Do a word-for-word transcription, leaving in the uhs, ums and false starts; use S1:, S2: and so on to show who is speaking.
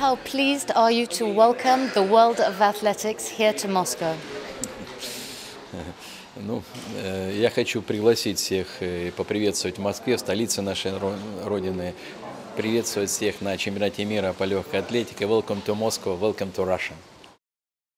S1: how pleased are you to welcome the world of athletics here to Moscow?
S2: Ну, э, я хочу пригласить всех и поприветствовать в Москве, в столице нашей ро- родины, приветствовать всех на чемпионате мира по легкой атлетике. Welcome to Moscow, welcome to Russia.